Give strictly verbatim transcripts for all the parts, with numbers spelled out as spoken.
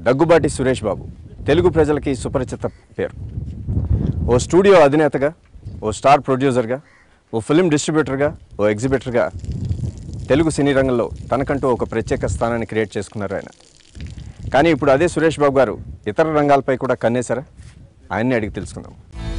దగ్గుబాటి సురేష్ బాబు తెలుగు ప్రజలకి సుపరిచిత పేరు. ఓ స్టూడియో అధినేతగా, ఓ స్టార్ ప్రొడ్యూసర్గా, ఓ ఫిల్మ్ డిస్ట్రిబ్యూటర్గా, ఓ ఎగ్జిబిటర్గా తెలుగు సినీ రంగంలో తనకంటూ ఒక ప్రత్యేక స్థానాన్ని క్రియేట్ చేసుకున్నారు ఆయన. కానీ ఇప్పుడు అదే సురేష్ బాబు గారు ఇతర రంగాలపై కూడా కన్నేశారా? ఆయన్ని అడిగి తెలుసుకుందాం.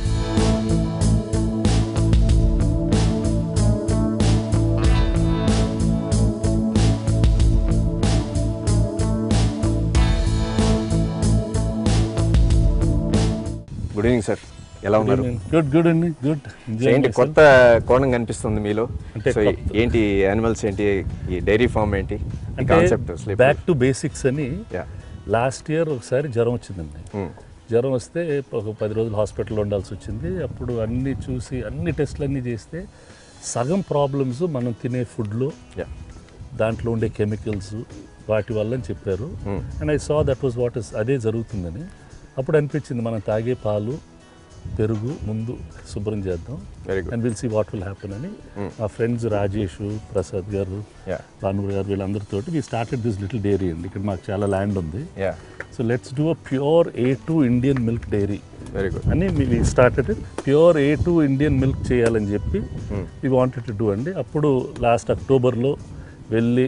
గుడ్ ఈవినింగ్ సార్, ఎలా ఉన్నారు? గుడ్ గుడ్ అండి గుడ్. ఏంటి కొత్త కోణం కనిపిస్తుంది మీలో? సో ఏంటి యానిమల్స్, ఏంటి ఈ డైరీ ఫార్మ్, ఏంటి కాన్సెప్ట్? బ్యాక్ టు బేసిక్స్ అని లాస్ట్ ఇయర్ ఒకసారి జ్వరం వచ్చిందండి. జ్వరం వస్తే ఒక పది రోజులు హాస్పిటల్లో ఉండాల్సి వచ్చింది. అప్పుడు అన్నీ చూసి అన్ని టెస్ట్లు అన్నీ చేస్తే సగం ప్రాబ్లమ్స్ మనం తినే ఫుడ్లో, దాంట్లో ఉండే కెమికల్స్, వాటి వల్ల అని చెప్పారు. And I saw that was what is అదే జరుగుతుందని. అప్పుడు అనిపించింది మనం తాగే పాలు, పెరుగు ముందు శుభ్రం చేద్దాం, and will see what will happen అని. మా ఫ్రెండ్స్ రాజేష్, ప్రసాద్ గారు, భానుగురు గారు, వీళ్ళందరితోటి we started this little dairy అండి. ఇక్కడ మాకు చాలా ల్యాండ్ ఉంది. So let's do a pure A two Indian milk dairy అని we started. Pure A two Indian milk చేయాలని చెప్పి వీ వాంటెడ్ టు డూ అండి. అప్పుడు లాస్ట్ అక్టోబర్లో వెళ్ళి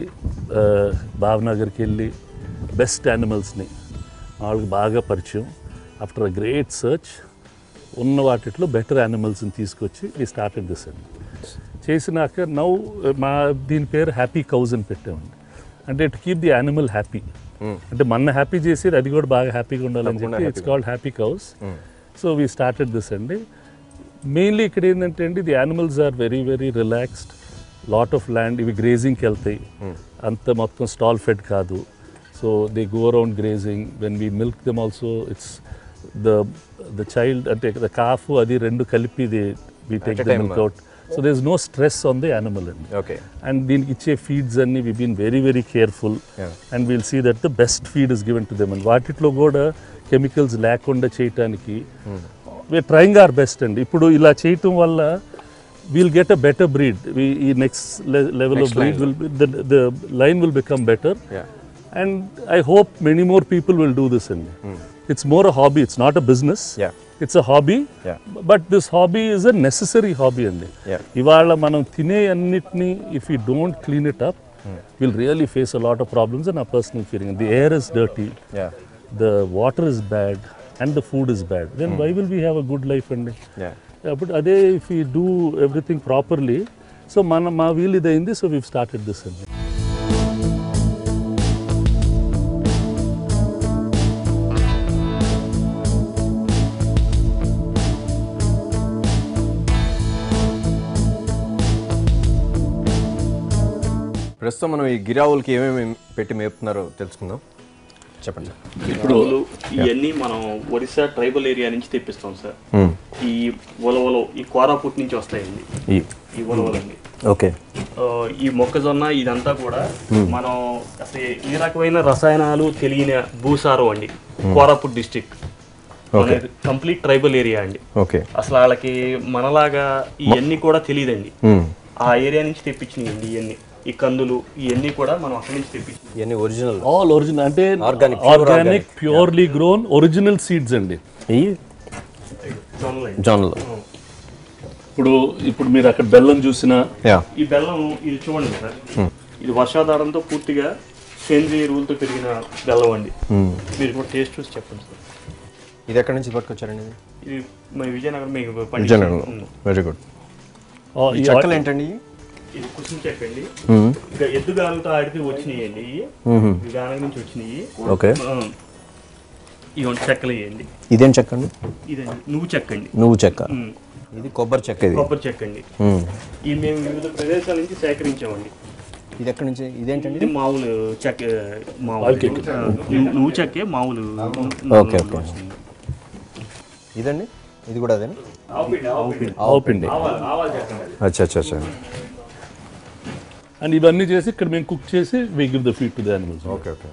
భావనగర్కి వెళ్ళి బెస్ట్ యానిమల్స్ని వాళ్ళకి బాగా పరిచయం. ఆఫ్టర్ అ గ్రేట్ సర్చ్ ఉన్న వాటిలో బెటర్ యానిమల్స్ని తీసుకొచ్చి వీ స్టార్టెడ్ దిస్ అండి. చేసినాక నౌ మా దీని పేరు హ్యాపీ కౌజ్ అని పెట్టామండి. అంటే to keep the animal happy, అంటే మన హ్యాపీ చేసేది అది కూడా బాగా హ్యాపీగా ఉండాలని చెప్పి it's called happy cows. So we started this అండి. మెయిన్లీ ఇక్కడ ఏంటంటే అండి, the animals are very very relaxed. Lot of land, ఇవి గ్రేజింగ్కి వెళ్తాయి, అంత మొత్తం స్టాల్ ఫెడ్ కాదు. So they go around grazing. When we milk them also, it's the the child, uh, the calf, adi rendu kalipi they we take the milk out. So there's no stress on the animal. Okay. And then iche feeds anni we've been very very careful. Yeah. And we'll see that the best feed is given to them. And వాటిలో కూడా chemicals లేకుండా చేయడానికి we're trying our best. And ఇప్పుడు ఇలా చేయటం వల్ల we'll get a better breed. We next le- level next of breed will be, the the line will become better. Yeah. And I hope many more people will do this. And mm. it's more a hobby, it's not a business. Yeah. It's a hobby. Yeah. But this hobby is a necessary hobby. And yeah. Ivala manam thine annitni, if we don't clean it up, mm. we'll really face a lot of problems in our personal feeling. The air is dirty. Yeah. The water is bad and the food is bad. Then mm. why will we have a good life? And yeah. Yeah, but ade if we do everything properly, so mana ma wheel idaindi, so we've started this. And ప్రస్తుతం మనం ఈ గిరావులకి ఏమేమి పెట్టి మేపుతున్నారో తెలుసుకుందాం. చెప్పండి. ఇప్పుడు ఇవన్నీ మనం ఒడిశా ట్రైబల్ ఏరియా నుంచి తెప్పిస్తాం సార్. ఈ ఉలవలు ఈ కోరాపుట్ నుంచి వస్తాయండి ఈ ఉలవలండి. ఓకే. ఈ మొక్కజొన్న ఇదంతా కూడా మనం అసలు ఏ రకమైన రసాయనాలు తెలియని భూసారం అండి. Koraput district complete tribal area అండి. ఓకే. అసలు వాళ్ళకి మనలాగా ఇవన్నీ కూడా తెలియదండి. ఆ ఏరియా నుంచి తెప్పించినాయండి ఇవన్నీ. ఈ కందులు ఇవన్నీ కూడా మనం అక్కడి నుంచి తెప్పించాం. ఇవన్నీ ఒరిజినల్, ఆల్ ఒరిజినల్, అంటే organic organic purely grown original seeds అండి. జొన్నలు. ఇప్పుడు ఇప్పుడు మీరు అక్కడ బెల్లం చూసినా, ఈ బెల్లం ఇది చూడండి సార్, ఇది వర్షాధారంతో పూర్తిగా సేంద్రియ ఎరువులతో పెరిగిన బెల్లం అండి. మీరు కూడా టేస్ట్ చూసి చెప్పండి సార్. ఇది ఎక్కడి నుంచి పట్టుకొచ్చారండి? ఇది మా విజయనగరం మీకు విజయనగరం. Very good. ఈ చెక్కలు ఏంటండి? ఇది కుసుమ చెక్క అండి. ఇక ఎద్దు గానుతో ఆడితే వచ్చినాయండి. ఇవి గాన నుంచి వచ్చినాయి. ఓకే. ఇవన్నీ చెక్కలు ఇవ్వండి. ఇదేం చెక్క అండి? ఇదండి నువ్వు చెక్క అండి. నువ్వు చెక్క. ఇది కొబ్బరి చెక్క. ఇది కొబ్బరి చెక్క అండి. ఇవి మేము వివిధ ప్రదేశాల నుంచి సేకరించామండి. ఇది ఎక్కడి నుంచి? ఇదేంటండి? ఇది మామూలు చెక్క, మామూలు నువ్వు చెక్కే మామూలు. Okay okay. ఇదండి? ఇది కూడా అదేనా? ఆవు పిండి. అచ్చా అచ్చా అచ్చా. అండ్ ఇవన్నీ చేసి ఇక్కడ మేము కుక్ చేసి we give the feed to the animals. Okay okay.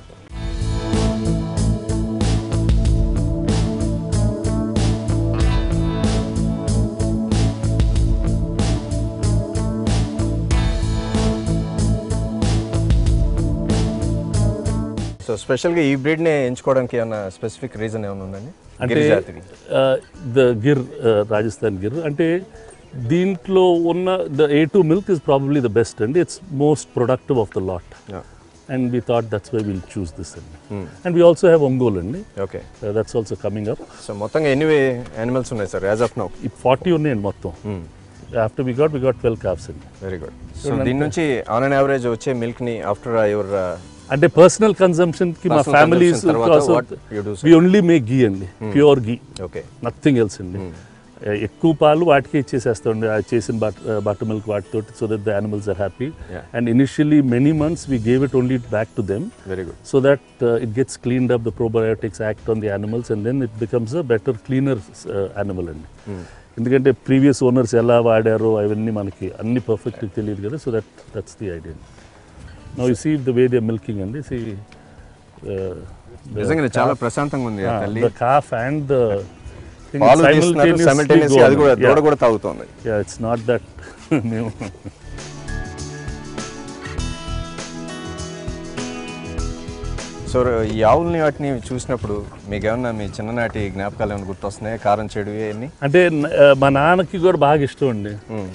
So స్పెషల్గా ఈ బ్రీడ్నే ఎంచుకోవడానికి ఏమైనా స్పెసిఫిక్ రీజన్ ఏమైనా ఉందండి? అంటే ద గిర్ రాజస్థాన్ గిర్ అంటే దీంట్లో ఉన్న the A two milk is probably the best అండి. It's most productive of the lot and we thought that's why will choose this అండి. And we also have Ongole అండి. Okay, that's also coming up. So మొత్తంగా ఎన్ని animals ఉన్నాయి sir as of now? ఈ forty ఉన్నాయండి మొత్తం. After we got we got twelve calves అండి. Very good. So దీని నుంచి ఆన్ అన్ యావరేజ్ వచ్చే మిల్క్ని ఆఫ్టర్ యువర్ అంటే పర్సనల్ కన్సంప్షన్ కి మా families we only make ghee అండి, pure ghee, okay, nothing else అండి. ఎక్కువ పాలు వాటికి ఇచ్చేసేస్తాండి, చేసిన బట్ బటర్ మిల్క్ వాటితో, so that the animals are happy. And initially many months we gave it only back to them, very good, so that it gets cleaned up, the probiotics act on the animals and then it becomes a better cleaner animal అండి. ఎందుకంటే previous owners ఎలా వాడారో అవన్నీ మనకి అన్ని perfect తెలియదు కదా, so that that's the idea. Now you see the way they are milking అండి. See నిజంగా చాలా ప్రశాంతంగా ఉంది తల్లి. The calf and the simultaneously అది కూడా దూడ కూడా తాగుతుంది. యా, ఇట్స్ నాట్ దట్ మేము సో ఈ ఆవుల్ని వాటిని చూసినప్పుడు మీకు ఏమన్నా మీ చిన్ననాటి జ్ఞాపకాలు ఏమైనా గుర్తొస్తున్నాయి? కారం చెడు అన్ని అంటే మా నాన్నకి కూడా బాగా ఇష్టం అండి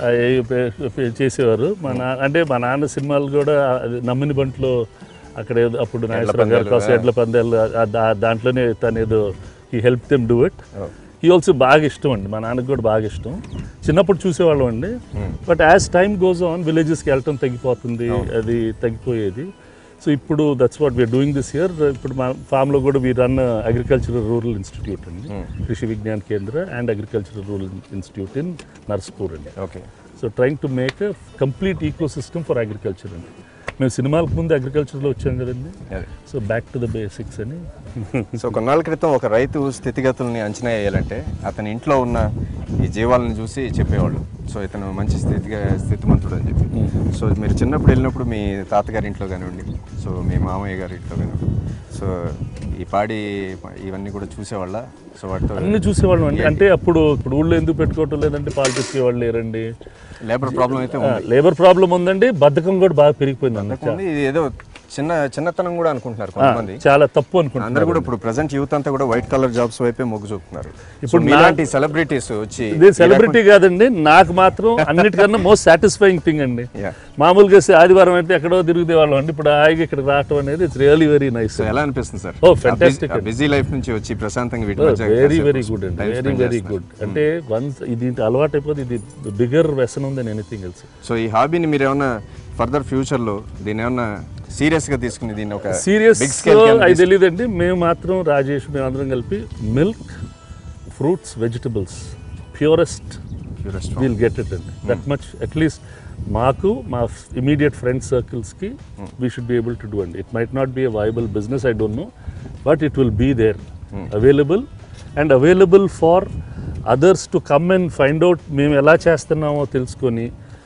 చేసేవారు. మా నాన్న అంటే మా నాన్న సినిమాలు కూడా నమ్మిని బంట్లో అక్కడ ఏదో అప్పుడు నాగేశ్వరరావు గారి కోసం ఎడ్ల పందాలు దాంట్లోనే తను ఏదో ఈ హెల్ప్ దెమ్ డూ ఇట్. ఈ ఆల్సో బాగా ఇష్టం అండి, మా నాన్నకి కూడా బాగా ఇష్టం. చిన్నప్పుడు చూసేవాళ్ళం అండి. But as time goes on విలేజెస్కి వెళ్ళటం తగ్గిపోతుంది, అది తగ్గిపోయేది. సో ఇప్పుడు that's what we're doing this year. ఇప్పుడు మా ఫామ్లో కూడా we run agricultural rural institute అండి, Krishi Vigyan Kendra and agricultural rural institute in Narsapur అండి. Okay, so trying to make a complete ecosystem for agriculture అండి. మేము సినిమాలకు ముందు అగ్రికల్చర్లో వచ్చాం కదండి, so back to the basics అని. సో కొన్నాళ్ళ క్రితం ఒక రైతు స్థితిగతుల్ని అంచనా వేయాలంటే అతని ఇంట్లో ఉన్న ఈ జీవాలను చూసి చెప్పేవాళ్ళు, సో ఇతను మంచి స్థితిగా స్థితిమంతుడు అని చెప్పి. సో మీరు చిన్నప్పుడు వెళ్ళినప్పుడు మీ తాతగారి ఇంట్లో కానివ్వండి, సో మీ మామయ్య గారి ఇంట్లో కానివ్వండి, సో ఈ పాడి ఇవన్నీ కూడా చూసేవాళ్ళ? సో వాటితో అన్ని చూసేవాళ్ళం అండి. అంటే అప్పుడు ఇప్పుడు ఊళ్ళో ఎందుకు పెట్టుకోవటం లేదంటే పాలు తెచ్చేవాళ్ళు లేరండి. లేబర్ ప్రాబ్లం అయితే లేబర్ ప్రాబ్లం ఉందండి, బద్ధకం కూడా బాగా పెరిగిపోయింది అన్న. ఇది ఏదో చిన్న చిన్నతనం కూడా అనుకుంటున్నారు కొంతమంది, చాలా తప్పు అనుకుంటున్నారు అందరూ కూడా. ఇప్పుడు ప్రెసెంట్ యూత్ అంతా కూడా వైట్ కలర్ జాబ్స్ వైపే మొగ్గు చూపుతున్నారు. ఇప్పుడు మీలాంటి సెలబ్రిటీస్ వచ్చి, ఇది సెలబ్రిటీ కాదండి, నాకు మాత్రం అన్నిటికన్నా మోస్ట్ సాటిస్ఫైయింగ్ థింగ్ అండి. మామూలుగా ఆదివారం అయితే ఎక్కడో తిరుగుతే వాళ్ళం అండి, ఇప్పుడు హాయిగా ఇక్కడ రావటం అనేది ఇట్స్ రియల్లీ వెరీ నైస్. ఎలా అనిపిస్తుంది sir? Oh fantastic, busy life నుంచి వచ్చి ప్రశాంతంగా వెరీ వెరీ గుడ్ అండి, వెరీ వెరీ గుడ్. అంటే వన్స్ ఇది అలవాటు అయిపోతే ఇది బిగ్గర్ వ్యసనం దెన్ ఎనీథింగ్ ఎల్స్. సో ఈ హాబీని మీరు ఏమన్నా ఫర్దర్ ఫ్యూచర్ లో దీన్ని ఏమన్నా సీరియస్ గా తీసుకుని దీన్ని ఒక సీరియస్ అది తెలియదండి. మేము మాత్రం రాజేష్ మేము అందరం కలిపి milk, fruits, vegetables purest will get it అండి. దట్ మచ్ అట్లీస్ట్ మాకు మా ఇమీడియట్ ఫ్రెండ్ సర్కిల్స్కి we should be able to do అండి. It might not be a viable business, I don't know, but it will be there available and available for others to come and find out మేము ఎలా చేస్తున్నామో తెలుసుకొని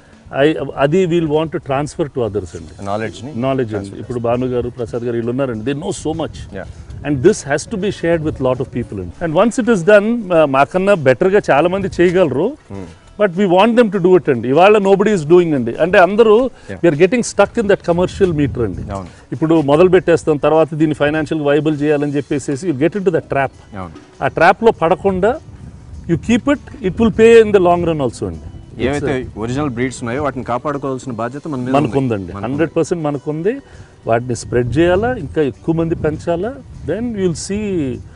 I అది we'll want to transfer to others అండి. Knowledge knowledge అండి. ఇప్పుడు భాను గారు, ప్రసాద్ గారు వీళ్ళు ఉన్నారండి, they know so much and this has to be shared with lot of people అండి. And once it is done మాకన్నా బెటర్గా చాలా మంది చేయగలరు, but we want them to do it అండి. ఇవాళ నోబడీ ఈస్ డూయింగ్ అండి. అంటే అందరూ we're getting stuck in that commercial matter అండి. ఇప్పుడు మొదలు పెట్టేస్తాం, తర్వాత దీన్ని ఫైనాన్షియల్ వైబుల్ చేయాలని చెప్పేసి you get in to the trap. ఆ ట్రాప్లో పడకుండా you keep it, it will pay in the long run also అండి. ఏవైతే ఒరిజినల్ బ్రీడ్స్ ఉన్నాయో వాటిని కాపాడుకోవాల్సిన బాధ్యత మనకు ఉందండి, హండ్రెడ్ పర్సెంట్ మనకు ఉంది. వాటిని స్ప్రెడ్ చేయాలా, ఇంకా ఎక్కువ మంది పెంచాలా, then you will see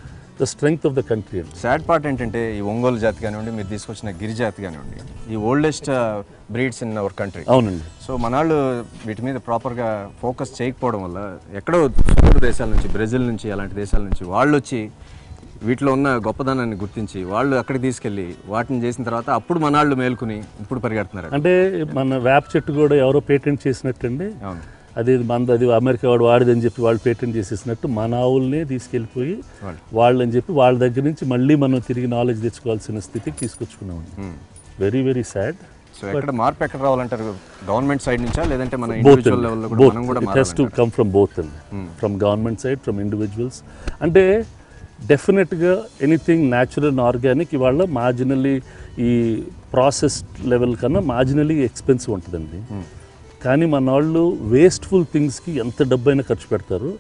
the strength of the country. Sad part ఏంటంటే ఈ ఒంగోలు జాతి కానివ్వండి, మీరు తీసుకొచ్చిన గిరి జాతి కానివ్వండి, ఈ oldest breeds in our country. అవునండి. సో మనాళ్ళు వీటి మీద ప్రాపర్గా ఫోకస్ చేయకపోవడం వల్ల ఎక్కడో సుదూర దేశాల నుంచి, బ్రెజిల్ నుంచి, అలాంటి దేశాల నుంచి వాళ్ళు వచ్చి వీటిలో ఉన్న గొప్పదనాన్ని గుర్తించి వాళ్ళు అక్కడికి తీసుకెళ్ళి వాటిని చేసిన తర్వాత అప్పుడు మనాళ్ళు మేల్కొని ఇప్పుడు పరిగెడుతున్నారు. అంటే మన వేప చెట్టు కూడా ఎవరో పేటెంట్ చేసినట్టండి, అది మన అది అమెరికా వాడు వాడిదని చెప్పి వాళ్ళు పేటెంట్ చేసేసినట్టు మన ఆవుల్నే తీసుకెళ్ళిపోయి వాళ్ళని చెప్పి వాళ్ళ దగ్గర నుంచి మళ్ళీ మనం తిరిగి నాలెడ్జ్ తెచ్చుకోవాల్సిన స్థితికి తీసుకొచ్చుకున్నామండి. Very very sad. సో ఎక్కడ మార్పు ఎక్కడ రావాలంటారు? గవర్నమెంట్ సైడ్ నుంచా లేదంటే మన ఇండివిజువల్ లెవెల్లో కూడా మనం కూడా it has to come from both అండి, from government side, from individuals. అంటే డెఫినెట్గా ఎనీథింగ్ న్యాచురల్ అండ్ ఆర్గానిక్ ఇవాళ మార్జినల్లీ ఈ ప్రాసెస్డ్ లెవెల్ కన్నా మార్జినల్లీ ఎక్స్పెన్సివ్ ఉంటుందండి. కానీ మన వాళ్ళు వేస్ట్ఫుల్ థింగ్స్కి ఎంత డబ్బైనా ఖర్చు పెడతారు.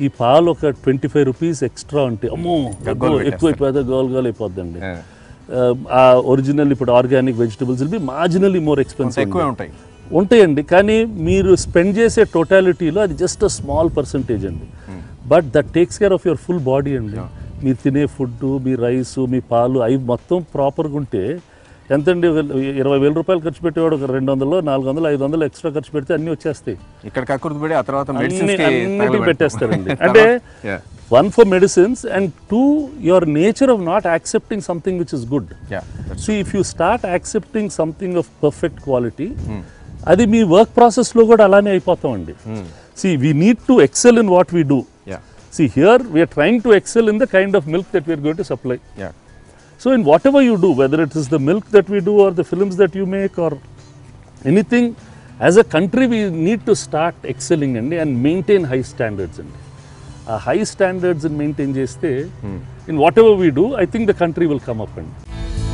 ఈ పాలు ఒక ట్వంటీ ఫైవ్ రూపీస్ ఎక్స్ట్రా ఉంటే అమ్మో ఎక్కువ అయిపోతే గోల్ గోల్ అయిపోద్దండి. ఆ ఒరిజినల్ ఇప్పుడు organic vegetables be marginally more expensive ఎక్కువ ఉంటాయి ఉంటాయండి, కానీ మీరు స్పెండ్ చేసే టోటాలిటీలో అది జస్ట్ అ స్మాల్ పర్సంటేజ్ అండి. But that takes care of your full body అండి. మీరు తినే ఫుడ్, మీ రైస్, మీ పాలు అవి మొత్తం ప్రాపర్గా ఉంటే ఎంతండి, ఇరవై వేల రూపాయలు ఖర్చు పెట్టేవాడు ఒక రెండు వందలు నాలుగు వందలు ఐదు వందలు ఎక్స్ట్రా ఖర్చు పెడితే అన్నీ వచ్చేస్తాయి. ఇక్కడ కక్కుర్తి ఆ తర్వాత అన్నిటికీ పెట్టేస్తారండి. అంటే one for medicines and two your nature of not accepting something which is good. So if you start accepting something of perfect quality, అది మీ వర్క్ ప్రాసెస్లో కూడా అలానే అయిపోతామండి. See we need to excel in what we do. See, here we are trying to excel in the kind of milk that we are going to supply. Yeah. So in whatever you do, whether it is the milk that we do or the films that you make or anything, as a country we need to start excelling and, and maintain high standards. And uh, high standards and maintain cheste, hmm. in whatever we do, I think the country will come up. And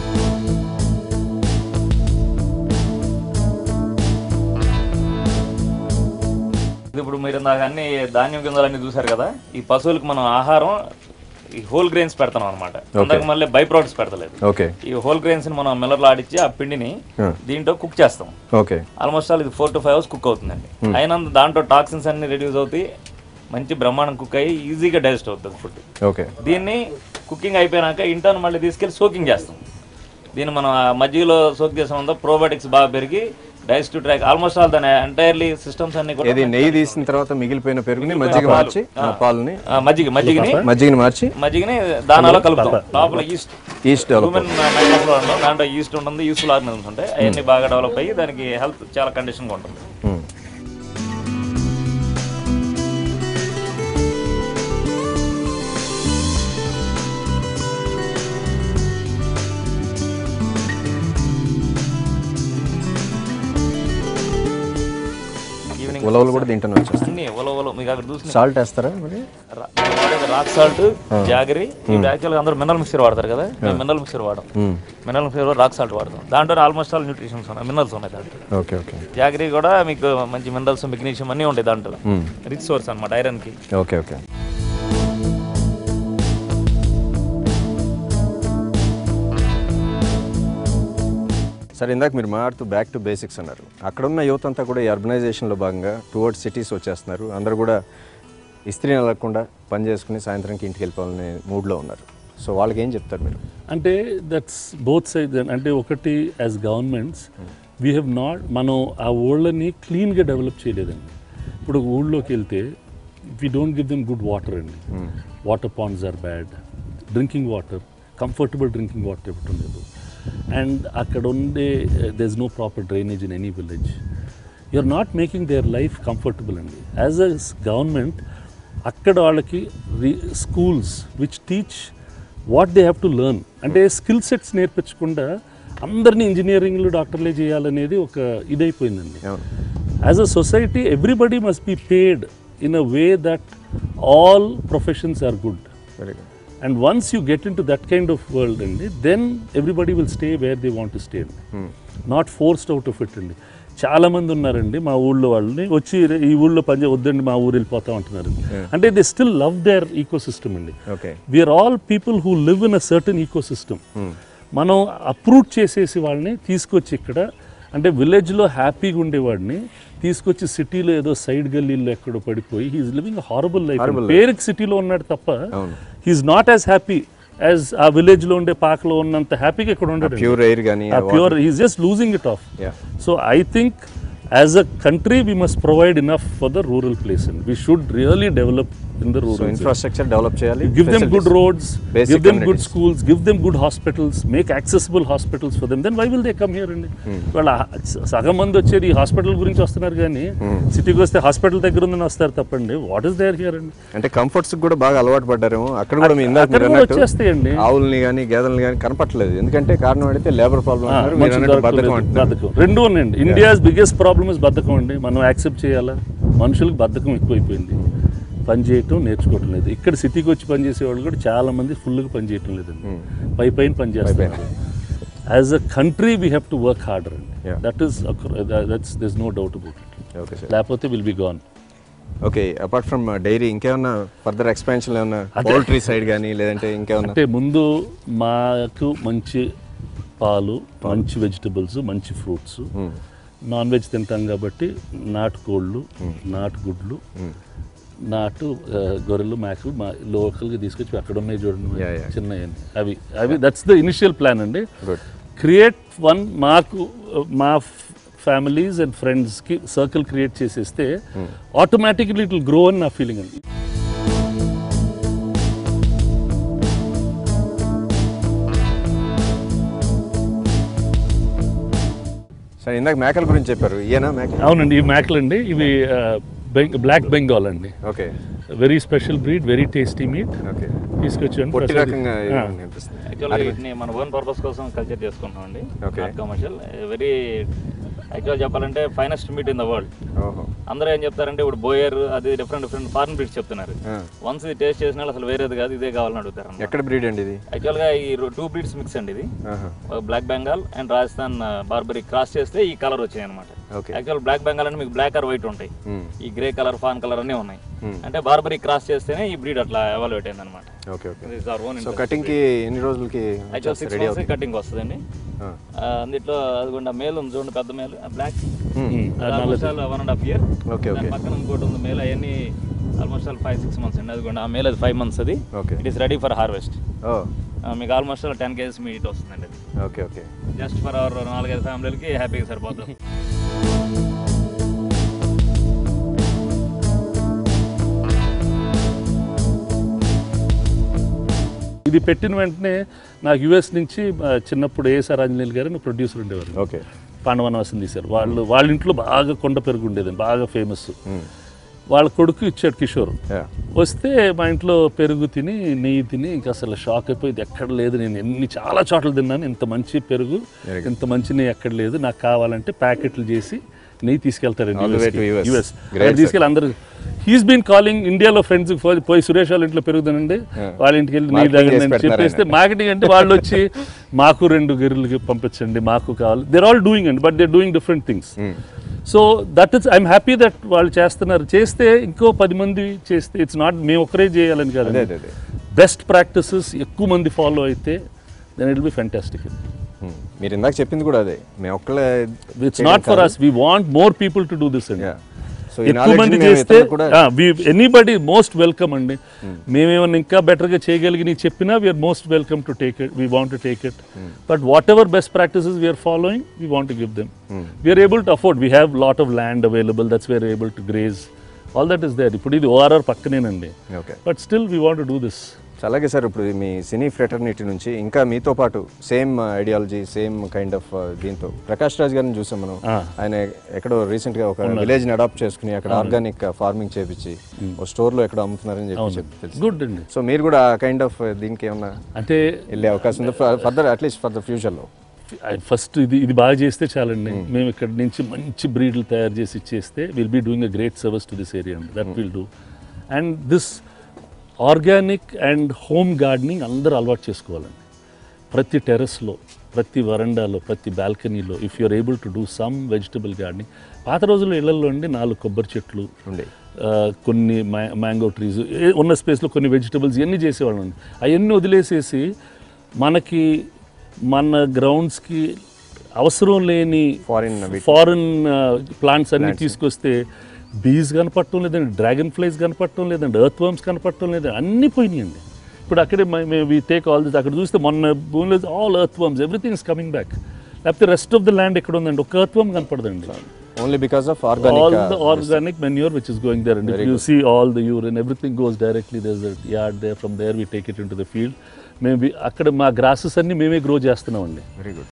ఇప్పుడు మీరు నాకు అన్ని ధాన్యం గింజలన్నీ చూసారు కదా, ఈ పశువులకు మనం ఆహారం ఈ హోల్ గ్రెయిన్స్ పెడతాం అనమాట. అందుకు మళ్ళీ బై ప్రొడక్ట్స్ పెడతలేదు. ఈ హోల్ గ్రెయిన్స్ మనం మిల్లర్లో ఆడిచ్చి ఆ పిండిని దీంట్లో కుక్ చేస్తాం. ఆల్మోస్ట్ ఆల్ ఇది four to five hours cook అవుతుందండి. అయినా దాంట్లో టాక్సిన్స్ అన్ని రెడ్యూస్ అవుతాయి, మంచి బ్రహ్మాండం కుక్ అయ్యి ఈజీగా డైజెస్ట్ అవుతుంది ఫుడ్. దీన్ని కుకింగ్ అయిపోయినాక ఇంటర్న్ మళ్ళీ తీసుకెళ్ళి సోకింగ్ చేస్తాం. దీన్ని మనం మజ్జిగలో సోక్ చేసాం, ప్రోబయోటిక్స్ బాగా పెరిగి డైజెస్టివ్ ట్రాక్ ఆల్మోస్ట్ ఆల్ దాని ఎంటైర్లీ సిస్టమ్స్ అన్ని కూడా నెయ్యి తీసిన తర్వాత మిగిలిపోయిన పెరుగుని మజ్జిగ మార్చి పాలని మజ్జిగ మజ్జిగని మజ్జిగని మార్చి మజ్జిగని దానిలో కలుపుతాం. లోపల ఈస్ట్ ఈస్ట్ హ్యూమన్ దాంట్లో ఈస్ట్ ఉంటుంది, యూస్ఫుల్ ఆర్గనిజమ్స్ ఉంటాయి, అవన్నీ బాగా డెవలప్ అయ్యి దానికి హెల్త్ చాలా కండిషన్గా ఉంటుంది. ఉలవలు కూడా తింటాను అన్ని ఉలవలు మీకు అక్కడ చూసి సాల్ట్ వేస్తారా? రాక్ సాల్ట్, జాగరి, ఇప్పుడు యాక్చువల్గా అందరూ మినరల్ మిక్చర్ వాడతారు కదా, మినరల్ మిక్చర్ వాడడం. మినరల్ మిక్చర్ రాక్ సాల్ట్ వాడతాం. దాంట్లో ఆల్మోస్ట్ ఆల్ న్యూట్రిషన్స్ ఉన్నాయి, మినరల్స్ ఉన్నాయి దాంట్లో. ఓకే ఓకే జాగరి కూడా మీకు మంచి మినరల్స్, మెగ్నీషియం అన్నీ ఉంటాయి దాంట్లో. రిచ్ సోర్స్ అనమాట ఐరన్ కి. ఓకే ఓకే సరే, ఇందాక మీరు మాట్లాడుతూ బ్యాక్ టు బేసిక్స్ అన్నారు. అక్కడున్న యువత అంతా కూడా ఈ అర్బనైజేషన్లో భాగంగా టువర్డ్స్ సిటీస్ వచ్చేస్తున్నారు. అందరూ కూడా ఇస్త్రీ నలగకుండా పని చేసుకుని సాయంత్రంకి ఇంటికి వెళ్ళిపోవాలనే మూడ్లో ఉన్నారు. సో వాళ్ళకి ఏం చెప్తారు మీరు? అంటే దట్స్ బోత్ సైడ్స్. అంటే ఒకటి as governments we have not, మనం ఆ ఊళ్ళని క్లీన్గా డెవలప్ చేయలేదండి. ఇప్పుడు ఊళ్ళోకి వెళ్తే we don't give them good water అండి. Water ponds are bad, drinking water, comfortable drinking water ఇవ్వటం లేదు. అండ్ అక్కడ ఉండే there is no proper drainage in any village. You are not making their life comfortable అండి. As a government అక్కడ వాళ్ళకి schools which teach what they have to learn, అంటే skill sets నేర్పించకుండా అందరినీ ఇంజనీరింగ్లు డాక్టర్లే చేయాలనేది ఒక ఇదైపోయిందండి. As a society everybody must be paid in a way that all professions are good. Very good. And once you get into that kind of world, then everybody will stay where they want to stay. Hmm. Not forced out of it. చాలా మంది ఉన్నారండి మా ఊళ్ళో వాళ్ళని వచ్చి ఈ ఊళ్ళో పని వద్దండి మా ఊరు వెళ్ళిపోతా ఉంటున్నారు. అంటే they still love their ecosystem అండి. We are all people who live in a certain ecosystem. మనం అప్రూవ్ చేసేసి వాళ్ళని తీసుకొచ్చి ఇక్కడ, అంటే విలేజ్లో హ్యాపీగా ఉండేవాడిని తీసుకొచ్చి సిటీలో ఏదో సైడ్ గల్లీలో ఎక్కడో పడిపోయి హీఈస్ లివింగ్ హారబుల్ లైఫ్. పేరుకి సిటీలో ఉన్నాడు తప్ప he is not as happy as ఆ విలేజ్లో ఉండే పాకలో ఉన్నంత హ్యాపీగా ఇక్కడ ఉండడు. ప్యూర్ ఎయిర్ కానీ pure he is just losing it off. So I think as a country we must provide enough for the rural place, and we should really develop in the rural. So infrastructure develop cheyali, give them good roads, give them good schools, give them good hospitals, make accessible hospitals for them. Then why will they come here? And well, sagam mandi vachedi hospital gurinchi vastunaru gaani city ki vaste hospital daggara undani vastaru tappandi. What is there here? Ante comforts ku kuda baga alavaatu paddaremo akkada kuda mee indaku meer annattu vachestayandi ఆవుల్ని గాని గేదెల్ని గాని కనపట్లేదు. ఎందుకంటే కారణం అడిగితే labour problem అన్నారు, మీరు అన్నట్టు బద్ధకం అంటారు. రెండు ఉన్నాయండి. ఇండియాస్ బిగ్గెస్ట్ ప్రాబ్లమ్ ఇస్ బద్ధకం అండి. మనం యాక్సెప్ట్ చేయాలా? మనుషులకు బద్ధకం ఎక్కువైపోయింది, పని చేయటం నేర్చుకోవటం లేదు. ఇక్కడ సిటీకి వచ్చి పని చేసేవాళ్ళు కూడా చాలా మంది ఫుల్గా పని చేయటం లేదండి, పై పైన పని చేస్తారు. As a country we have to work harder అండి. That is that's there is no doubt about it. లేకపోతే will be gone. Okay, apart from dairy ఇంకేమన్నా ఫర్దర్ ఎక్స్పాన్షన్ ఏమన్నా పౌల్ట్రీ సైడ్ కానీ లేదంటే ఇంకేమన్నా? అంటే ముందు మాకు మంచి పాలు, మంచి వెజిటబుల్స్, మంచి ఫ్రూట్స్, నాన్ వెజ్ తింటాం కాబట్టి నాటు కోళ్ళు, నాటు గుడ్లు, నాటు గొర్రెలు, మేకలు మా లోకల్గా తీసుకొచ్చి అక్కడ ఉన్నాయి చూడండి చిన్న అవి అవి దట్స్ ద ఇనిషియల్ ప్లాన్ అండి. క్రియేట్ వన్ మాకు మా ఫ్యామిలీస్ అండ్ ఫ్రెండ్స్కి సర్కిల్ క్రియేట్ చేసేస్తే ఆటోమేటిక్లీ ఇట్ విల్ గ్రో అని నా ఫీలింగ్ అండి. సరే, ఇందాక మేకల గురించి చెప్పారు, ఈయన మేకలు? అవునండి, ఈ మేకలు అండి, ఇవి బ్లాక్ బెంగాల్ అండి. Okay, very special breed, very tasty meat. Okay, తీసుకొచ్చాను. వీటిని మన ఓన్ పర్పస్ కోసం కల్చర్ చేసుకుంటాం అండి, కమర్షియల్. వెరీ యాక్చువల్ చెప్పాలంటే finest meat in the world. అందరూ ఏం చెప్తారంటే ఇప్పుడు బోయర్ అది డిఫరెంట్ డిఫరెంట్ ఫారెన్ బ్రీడ్స్ చెప్తున్నారు. వన్స్ ఇది టేస్ట్ చేసిన అసలు వేరేది కాదు, ఇదే కావాలని అడుగుతారు. ఎక్కడ బ్రీడ్ అండి ఇది? యాక్చువల్ గా ఈ టూ బ్రీడ్స్ మిక్స్ అండి. ఇది black Bengal and Rajasthan Barbari cross చేస్తే ఈ కలర్ వచ్చాయి అనమాట. యాక్చువల్ బ్లాక్ బెంగాల్ అంటే మీకు బ్లాక్ ఆర్ వైట్ ఉంటాయి, ఈ గ్రే కలర్, ఫాన్ కలర్ అన్నీ ఉన్నాయి. అంటే బార్బరీ క్రాస్ చేస్తేనే ఈ బ్రీడ్ అట్లా ఎవాల్యుయేట్ అయింది అనమాట. కటింగ్ కి ఎన్ని రోజులకి కటింగ్ వస్తుందండి. అందులో అదిగోండి మేల్ ఉంది చూడండి, పెద్ద male black, one and half year. పక్కన ఇంకోటి ఉంది మేల్, అవన్నీ almost all five six months అండి. అదిగోండి ఆ మేల్ అది ఫైవ్ మంత్స్. అది it is ready for harvest. మీకు almost all ten kgs meat వస్తుందండి అది. Okay okay, just for our నాలుగైదు ఫ్యామిలీలకి హ్యాపీగా సరిపోతుంది. ఇది పెట్టిన వెంటనే నాకు యుఎస్ నుంచి చిన్నప్పుడు ఏఎస్ఆర్ ఆంజనేయులు గారు ప్రొడ్యూసర్ ఉండేవారు. ఓకే, పాండవనవాసం తీశారు వాళ్ళు. వాళ్ళ ఇంట్లో బాగా కొండ పెరుగు ఉండేది, బాగా ఫేమస్. వాళ్ళ కొడుకు ఇచ్చాడు కిషోర్. వస్తే మా ఇంట్లో పెరుగు తిని నెయ్యి తిని ఇంకా అసలు షాక్ అయిపోయింది. ఎక్కడ లేదు, నేను ఎన్ని చాలా చోట్ల తిన్నాను, ఇంత మంచి పెరుగు ఇంత మంచి నెయ్యి ఎక్కడ లేదు, నాకు కావాలంటే ప్యాకెట్లు చేసి నెయ్యి తీసుకెళ్తారండి యుఎస్. తీసుకెళ్ళి అందరూ హీస్ బీన్ కాలింగ్ ఇండియాలో ఫ్రెండ్స్ పోయి సురేష్ వాళ్ళ ఇంట్లో పెరుగుతానండి, వాళ్ళ ఇంటికి వెళ్ళి నెయ్యి తాగండి చెప్పేస్తే మార్కెటింగ్ అంటే వాళ్ళు వచ్చి మాకు రెండు గిర్రెలకి పంపించండి, మాకు కావాలి. దేర్ ఆల్ డూయింగ్ అండి, but they doing different things. So that is I'm happy that వాళ్ళు చేస్తున్నారు. చేస్తే ఇంకో పది మంది చేస్తే ఇట్స్ నాట్ మేము ఒక్కరే చేయాలని కాదు, బెస్ట్ ప్రాక్టీసెస్ ఎక్కువ మంది ఫాలో అయితే then it will be fantastic. మీరు ఇందాక చెప్పింది కూడా అదే, మేము ఒక్కలే it's not for us, we want more people to do this అండి. ఎక్కువ మంది చేస్తే ఎనీబడి మోస్ట్ వెల్కమ్ అండి. మేమేమన్నా ఇంకా బెటర్గా చేయగలిగి నీకు చెప్పినా we are most welcome to take it, we want to take it. But whatever best practices we are following, we want to give them. We are able to afford, we have lot of land available, that's we are able to graze, all that is there. ఇప్పుడు ఇది ORR పక్కనేనండి, but still we want to do this. అలాగే sir, ఇప్పుడు మీ cine fraternity నుంచి ఇంకా మీతో పాటు same ideology, same kind of దీంతో ప్రకాష్ రాజ్ గారిని చూసాం మనం. ఆయన ఎక్కడో రీసెంట్ గా ఒక విలేజ్ ని అడాప్ట్ చేసుకుని అక్కడ ఆర్గానిక్ ఫార్మింగ్ చేపించి ఒక స్టోర్ లో ఎక్కడ అమ్ముతున్నారని చెప్పి తెలుసు. గుడ్ అండి. సో మీరు కూడా ఆ కైండ్ ఆఫ్ దీనికి ఏమన్నా అంటే వెళ్ళే అవకాశం ఉంది further, at least for the future లో? ఫస్ట్ ఇది ఇది బాగా చేస్తే చాలండి. మేము ఇక్కడ నుంచి మంచి బ్రీడ్లు తయారు చేసి ఇచ్చేస్తే will be doing a great service to this area అండి. That will do. And this organic and home gardening అందరూ అలవాటు చేసుకోవాలండి. ప్రతి టెర్రస్లో, ప్రతి వరండాలో, ప్రతి బాల్కనీలో if you are able to do some vegetable gardening. పాత రోజుల్లో ఇళ్లలో అండి నాలుగు కొబ్బరి చెట్లు ఉండే, కొన్ని మ్యాంగో ట్రీస్ ఉన్న స్పేస్లో కొన్ని వెజిటబుల్స్ ఇవన్నీ చేసేవాళ్ళం అండి. అవన్నీ వదిలేసేసి మనకి మన గ్రౌండ్స్కి అవసరం లేని ఫారిన్ ఫారిన్ ప్లాంట్స్ అన్నీ తీసుకొస్తే బీస్ కనపడటం లేదండి, డ్రాగన్ ఫ్లైస్ కనపడటం లేదండి, ఎర్త్ వర్మ్స్ కనపడటం లేదండి, అన్నీ పోయినాయండి. ఇప్పుడు అక్కడే వి టేక్ ఆల్ దిస్, అక్కడ చూస్తే మొన్న భూమిలో all earthworms, everything is coming back. లేకపోతే రెస్ట్ ఆఫ్ ద ల్యాండ్ ఎక్కడ ఉందండి, ఒక ఎర్త్ వర్మ్ కనపడదండి. Only because of organic, all the uh, organic manure which is going there, and if you good. see all the urine, everything goes directly. There's a yard there. From there we take it into the field. Maybe akkada ma grasses anni meme grow chestunamandi. Very good.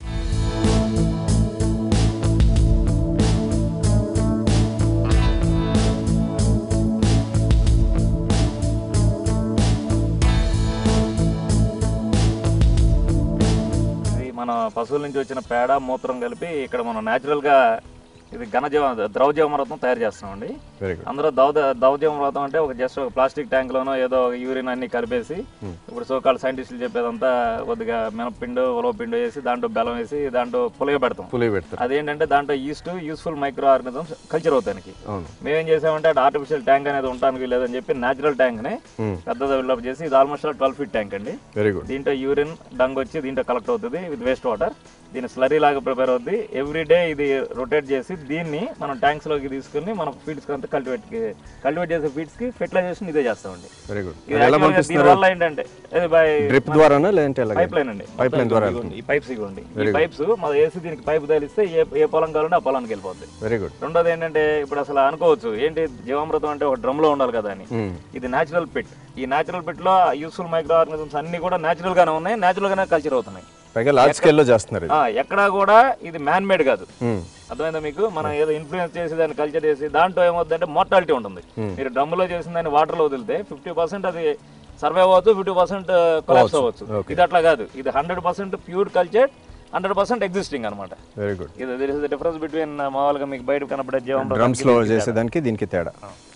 మన పశువుల నుంచి వచ్చిన పేడ మూత్రం కలిపి ఇక్కడ మనం న్యాచురల్గా ఇది ఘనజీవ ద్రవజీవామృతం తయారు చేస్తామండి. Very good. అందులో దవ ద్రవజీవామృతం అంటే ఒక జస్ట్ ఒక ప్లాస్టిక్ ట్యాంక్ లోనో ఏదో యూరిన్ అన్ని కలిపేసి ఇప్పుడు సోకాల్ సైంటిస్టులు చెప్పేదంతా కొద్దిగా మినపిండు ఉలవపిండు వేసి దాంట్లో బెల్లం వేసి దాంట్లో పులిగ పెడతాం. పులిగ పెడతాం. అదేంటంటే దాంట్లో yeast useful microorganisms culture అవుతానికి. మేమేం చేసామంటే అటు ఆర్టిఫిషియల్ ట్యాంక్ అనేది ఉండడానికి లేదని చెప్పి న్యాచురల్ ట్యాంక్ ని పెద్ద డెవలప్ చేసి ఇది ఆల్మోస్ట్ ట్వెల్వ్ ఫీట్ ట్యాంక్ అండి. Very good. దీంట్లో యూరిన్ డంగ్ వచ్చి దీంట్లో కలెక్ట్ అవుతుంది విత్ వేస్ట్ వాటర్. దీని స్లరీ లాగా ప్రిపేర్ అవుద్ది. ఎవ్రీ డే ఇది రొటేట్ చేసి దీన్ని మనం ట్యాంక్స్ లోకి తీసుకుని మనం ఫీడ్స్ అంతా కల్టివేట్ కల్టివేట్ చేసే ఫీడ్స్ కి ఫెర్టిలైజేషన్ ఇదే చేస్తామండి. Very good. దీని వల్ల ఏంటంటే డ్రిప్ ద్వారానా లేదంటే పైప్ లైన్ అండి. పైప్ లైన్ ద్వారా ఈ పైప్స్ ఇవ్వండి. ఈ పైప్స్ మన వేసి దీనికి పైప్ తగిలిస్తే ఏ ఏ పొలం కావాలంటే ఆ పొలానికి వెళ్ళిపోద్ది. Very good. రెండోది ఏంటంటే ఇప్పుడు అసలు అనుకోవచ్చు ఏంటి జీవామృతం అంటే ఒక డ్రమ్ లో ఉండాలి కదా అని. ఇది న్యాచురల్ పిట్. ఈ న్యాచురల్ పిట్ లో యూస్ఫుల్ మైక్రో ఆర్గానిజమ్స్ అన్ని కూడా న్యాచురల్ గానే ఉన్నాయి, న్యాచురల్ గానే కల్చర్ అవుతున్నాయి. లార్జ్ స్కేల్ లో చేస్తున్నారు. ఎక్కడా కూడా ఇది మ్యాన్ మేడ్ కాదు. అర్థమైందా మీకు? మనం ఏదో ఇన్ఫ్లుయెన్స్ చేసి దాన్ని కల్చర్ చేసి దాంట్లో ఏమవుతుందంటే మోర్టాలిటీ ఉంటుంది. మీరు డ్రమ్లో చేసిన దాన్ని వాటర్ లో వదిలితే ఫిఫ్టీ పర్సెంట్ అది సర్వైవ్ అవ్వచ్చు, ఫిఫ్టీ పర్సెంట్ కొలాప్స్ అవ్వచ్చు. ఇది అట్లా కాదు. ఇది hundred percent pure culture, hundred percent existing అనమాట. Very good. ఇది this is the difference between మామూలుగా మీకు బయట కనబడే జీవం డ్రమ్స్ లో చేసేదానికి దీనికి తేడా.